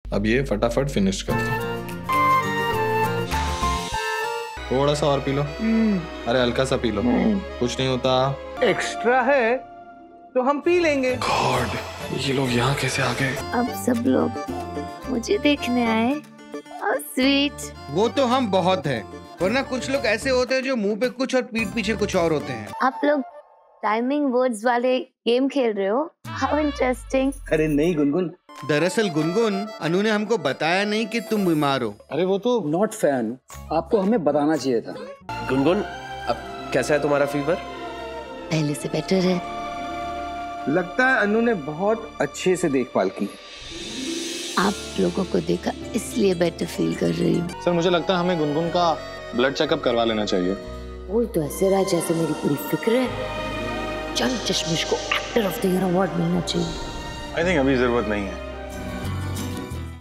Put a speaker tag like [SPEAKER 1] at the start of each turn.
[SPEAKER 1] अब ये फटाफट फिनिश कर दो। थोड़ा सा और पी लो। अरे हल्का सा पी लो, कुछ नहीं होता।
[SPEAKER 2] एक्स्ट्रा है तो हम पी लेंगे।
[SPEAKER 1] गॉड, ये लोग यहाँ कैसे आ गए?
[SPEAKER 3] अब सब लोग मुझे देखने आए। स्वीट।
[SPEAKER 4] वो तो हम बहुत हैं, वरना कुछ लोग ऐसे होते हैं जो मुंह पे कुछ और पीठ पीछे कुछ और होते हैं।
[SPEAKER 3] आप लोग टाइमिंग वर्ड्स वाले गेम खेल रहे हो? How interesting.
[SPEAKER 2] अरे नहीं गुनगुन,
[SPEAKER 4] दरअसल गुनगुन, अनु ने हमको बताया नहीं कि तुम बीमार हो।
[SPEAKER 2] अरे वो तो
[SPEAKER 5] नॉट फैन, आपको हमें बताना चाहिए था।
[SPEAKER 6] गुनगुन, अब कैसा है तुम्हारा फीवर?
[SPEAKER 3] पहले से बेटर है।
[SPEAKER 2] लगता है अनु ने बहुत अच्छे से देखभाल की।
[SPEAKER 3] आप लोगों को देखा इसलिए बेटर फील कर रही हूँ।
[SPEAKER 1] सर मुझे लगता है हमें गुनगुन का ब्लड चेकअप करवा लेना चाहिए।
[SPEAKER 3] वो तो ऐसे रहा जैसे मेरी पूरी फिक्र है। चल चश्मिश को actor of the year award मिलना चाहिए।
[SPEAKER 1] आई थिंक अभी जरूरत नहीं है।